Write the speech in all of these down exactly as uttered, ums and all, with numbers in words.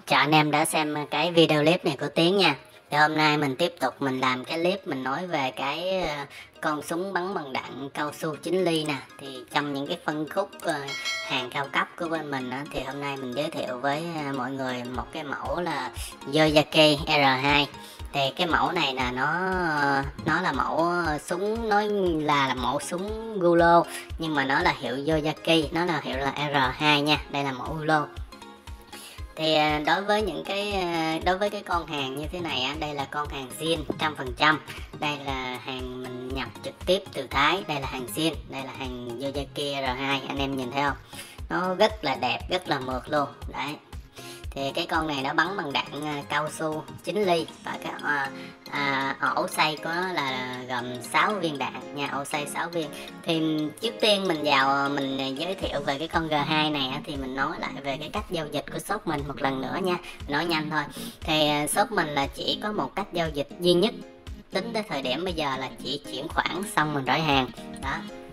Chào anh em đã xem cái video clip này của Tiến nha. Thì hôm nay mình tiếp tục mình làm cái clip mình nói về cái ờ, con súng bắn bằng đạn cao su chín ly nè. Thì trong những cái phân khúc ờ, hàng cao cấp của bên mình á, thì hôm nay mình giới thiệu với ờ, mọi người một cái mẫu là Yojaki R hai. Thì cái mẫu này là nó nó là mẫu súng, nói là, là mẫu súng Gulo, nhưng mà nó là hiệu Yojaki, nó là hiệu là R hai nha. Đây là mẫu Gulo. Thì đối với những cái đối với cái con hàng như thế này á, đây là con hàng zin trăm phần trăm. Đây là hàng mình nhập trực tiếp từ Thái, đây là hàng zin, đây là hàng Yojaki R hai, anh em nhìn thấy không? Nó rất là đẹp, rất là mượt luôn. Đấy. Thì cái con này nó bắn bằng đạn cao su chín ly và cái à, à, ổ xoay của nó là gồm sáu viên đạn nha, ổ xoay sáu viên. Thì trước tiên mình vào mình giới thiệu về cái con G hai này thì mình nói lại về cái cách giao dịch của shop mình một lần nữa nha, nói nhanh thôi. Thì shop mình là chỉ có một cách giao dịch duy nhất tính tới thời điểm bây giờ là chỉ chuyển khoản xong mình đổi hàng đó.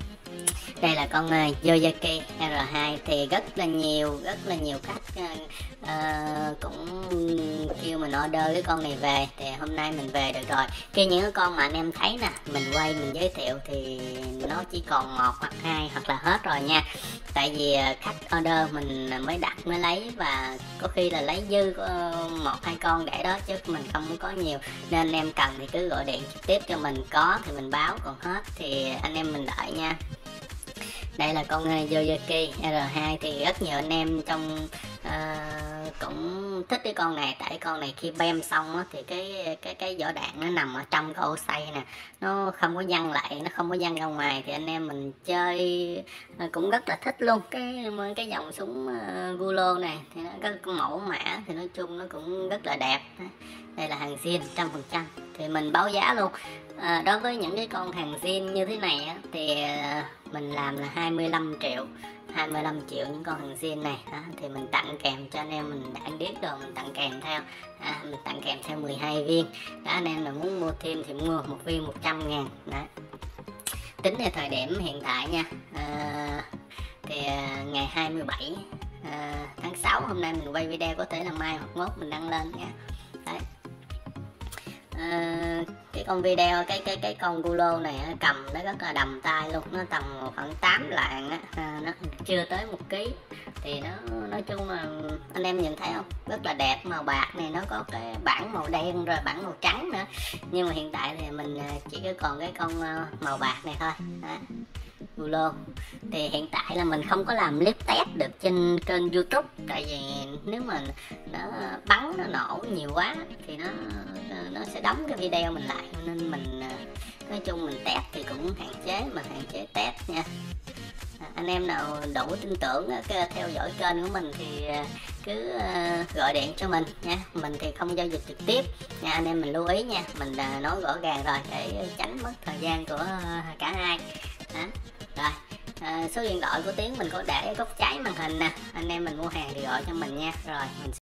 Đây là con uh, Yojaki R hai thì rất là nhiều rất là nhiều khách uh, uh, cũng kêu mình order cái con này về, thì hôm nay mình về được rồi. Khi những cái con mà anh em thấy nè mình quay mình giới thiệu thì nó chỉ còn một hoặc hai hoặc là hết rồi nha. Tại vì uh, khách order mình mới đặt mới lấy, và có khi là lấy dư uh, một hai con để đó chứ mình không có nhiều, nên anh em cần thì cứ gọi điện trực tiếp cho mình, có thì mình báo, còn hết thì anh em mình đợi nha. Đây là con Yojaki R hai thì rất nhiều anh em trong uh, cũng thích cái con này, tại con này khi bem xong á, thì cái cái cái vỏ đạn nó nằm ở trong cái ổ xoay nè, nó không có văng lại, nó không có văng ra ngoài, thì anh em mình chơi cũng rất là thích luôn. Cái cái dòng súng uh, Gulo này thì nó có mẫu mã thì nói chung nó cũng rất là đẹp. Đây là hàng zin trăm phần trăm thì mình báo giá luôn. À, đối với những cái con hàng zin như thế này á, thì uh, mình làm là hai mươi lăm triệu hai mươi lăm triệu những con hàng zin này đó, thì mình tặng kèm cho anh em mình đạn điếc rồi mình tặng kèm theo à, mình tặng kèm theo mười hai viên đó. Anh em là muốn mua thêm thì mua một viên một trăm ngàn đó. Tính đến thời điểm hiện tại nha, à, thì à, ngày hai mươi bảy à, tháng sáu, hôm nay mình quay video, có thể là mai hoặc mốt mình đăng lên nha. Đấy. À, cái con video cái cái cái con Gulo này cầm nó rất là đầm tay luôn, nó tầm khoảng tám lạng á, à, nó chưa tới một ký. Thì nó nói chung là anh em nhìn thấy không, rất là đẹp, màu bạc này, nó có cái bản màu đen rồi bản màu trắng nữa, nhưng mà hiện tại thì mình chỉ có còn cái con màu bạc này thôi đó. Gulo thì hiện tại là mình không có làm clip test được trên kênh YouTube, tại vì nếu mà nó bắn nó nổ nhiều quá thì nó nó sẽ đóng cái video mình lại, nên mình nói chung mình test thì cũng hạn chế, mà hạn chế test nha. Anh em nào đủ tin tưởng theo dõi kênh của mình thì cứ gọi điện cho mình nha, mình thì không giao dịch trực tiếp nha, anh em mình lưu ý nha, mình nói rõ ràng rồi để tránh mất thời gian của cả hai đó. Rồi à, số điện thoại của Tiến mình có để góc trái màn hình nè, anh em mình mua hàng thì gọi cho mình nha. Rồi mình